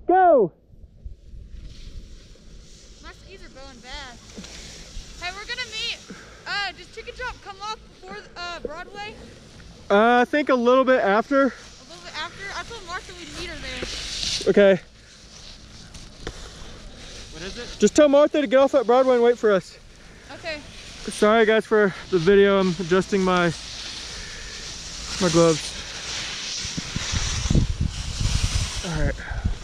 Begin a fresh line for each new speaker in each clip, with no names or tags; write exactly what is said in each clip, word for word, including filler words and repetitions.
go.
My skis are going bad. Hey, we're gonna meet. Uh, does Chicken Chop come off before uh, Broadway?
Uh, I think a little bit after.
A little bit after? I told Martha we'd meet her there.
Okay.
What is it?
Just tell Martha to get off at Broadway and wait for us.
Okay.
Sorry guys for the video. I'm adjusting my my gloves. All right.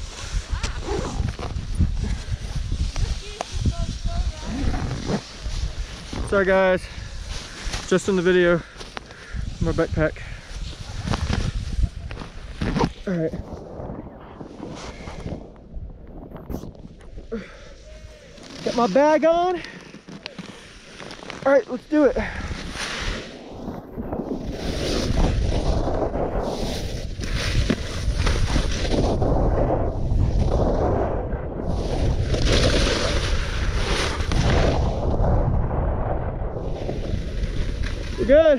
Sorry guys, just in the video, my backpack. All right. Got my bag on. All right, let's do it. You're good.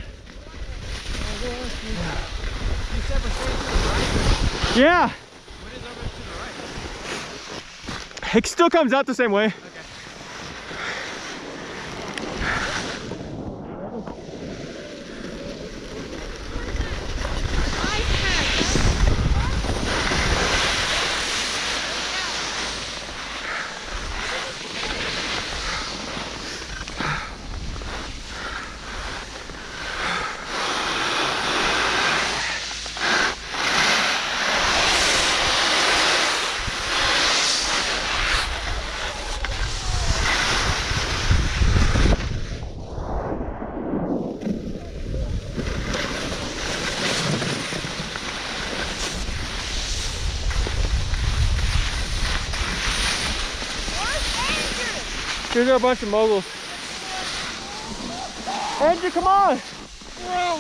Yeah.
What is over to the right?
It still comes out the same way.
Okay.
Here's a bunch of moguls. Andrew, come on!
Whoa.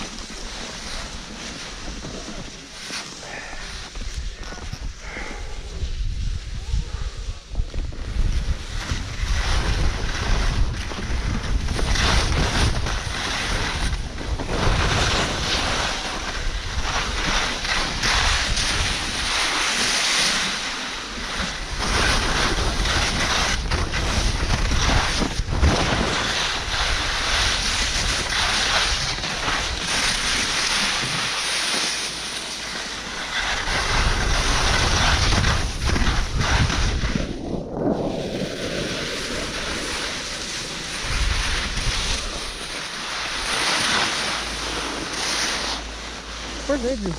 Where's Andrew?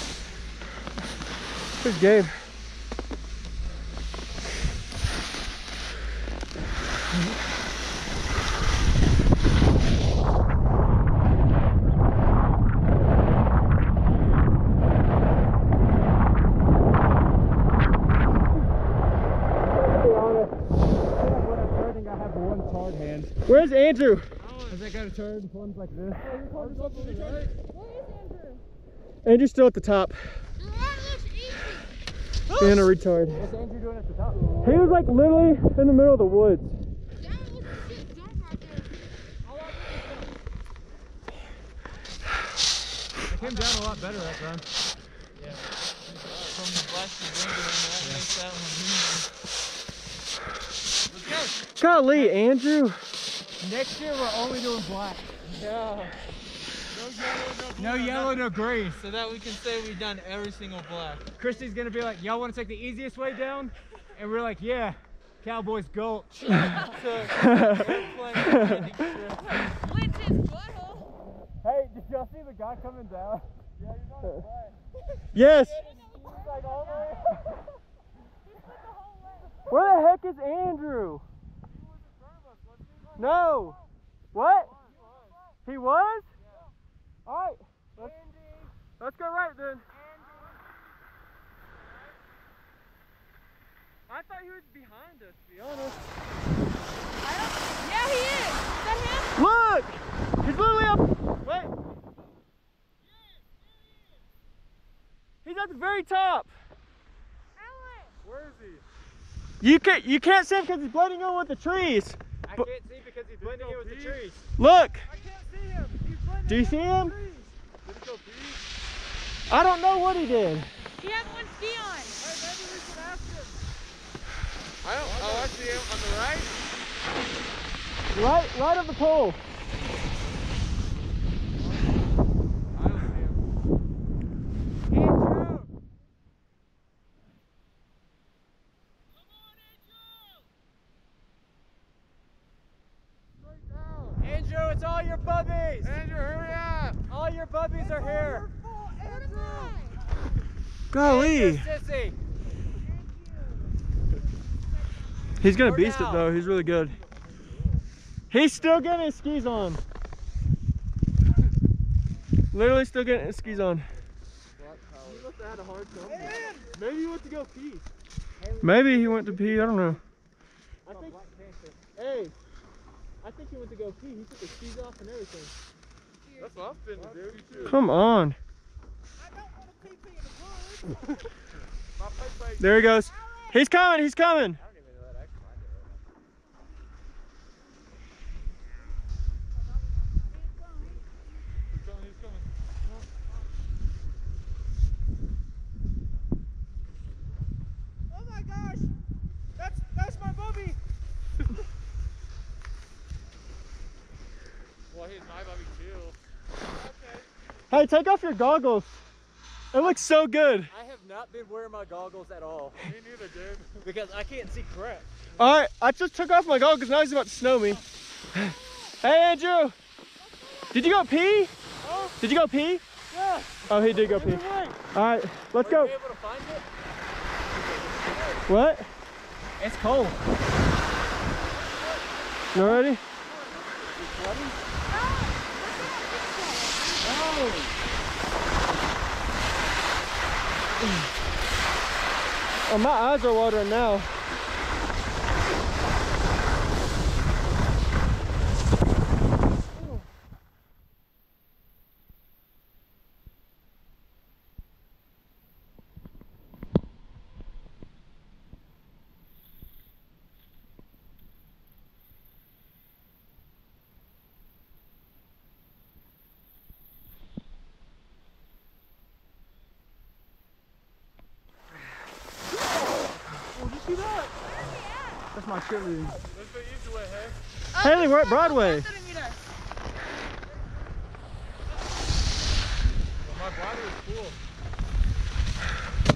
Where's Gabe? Where's Andrew?
Has that got a turn? One's like this.
Where is Andrew?
Andrew's still at the top. Being a retard.
What's Andrew doing at the top?
He was like literally in the middle of the woods.
That was a shit jump right there.
It came down a lot better that run.
Yeah. From the blasted window, that makes that one. Let's go.
Golly, Andrew.
Next year we're only doing black.
Yeah.
No yellow, no green.
So that we can say we've done every single black.
Christy's gonna be like, y'all wanna take the easiest way down? And we're like, yeah, Cowboys Gulch.
So, airplane landing strip.
Went his butthole.
Hey, did y'all see the guy coming down? Yeah, he's on his way.
Yes.
He's like all the way.
Where the heck is Andrew? No. What? He was? All right. Let's, let's go right then. I thought he was behind us, to be honest.
I don't, yeah, he is. Is that him?
Look! He's literally up. Wait. He's at the very top.
Where is he?
You can't you can't see him because he's blending in with the trees.
I
But-
can't see because he's blending in with the trees.
Look.
I can't see him. He's blending
Do you
in
see
with
him?
the trees. Did he go pee?
I don't know what he did.
He had one ski on.
Hey, maybe we should ask
I don't. Oh, I see him on the right.
Right, right of the pole.
I don't see him.
Andrew! Andrew, it's all your bubbies!
Andrew, hurry up!
All your bubbies are here!
Golly.
Andrew, sissy!
He's gonna
Or
beast
now.
it though. He's really good. He's still getting his skis on. Literally still getting his skis on.
He must have had a hard time.
Maybe he went to go pee. Maybe he went to pee. I don't know.
I think,
Hey, I think he went to go pee. He took his skis off and everything.
That's what I'm finna do. You too.
Come on.
My face like.
There he goes. He's coming. He's coming.
I don't even know that I can find it right now. He's coming. He's coming.
oh my gosh! That's, that's my bubby!
Well, he's my Bobby too.
Hey, take off your goggles. It looks so good.
I have not been wearing my goggles at all
Me neither, dude.
because I can't see crap.
All right, I just took off my goggles. Now he's about to snow me. Hey, Andrew. Did you go pee? Did you go pee?
Yeah!
Oh, he did go pee. All right, let's go.
Were you able to find it?
What?
It's cold.
You ready? Oh, my eyes are watering now. That's my cheerleading.
Let's go easy way, hey?
Haley, we're at Broadway.
Well, my bladder is full.